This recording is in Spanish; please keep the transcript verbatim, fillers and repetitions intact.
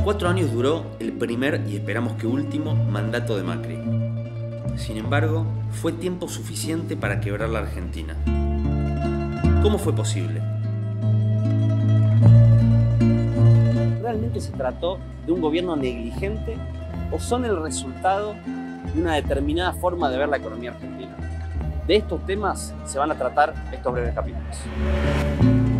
Cuatro años duró el primer y esperamos que último mandato de Macri. Sin embargo, fue tiempo suficiente para quebrar la Argentina. ¿Cómo fue posible? ¿Realmente se trató de un gobierno negligente o son el resultado de una determinada forma de ver la economía argentina? De estos temas se van a tratar estos breves capítulos.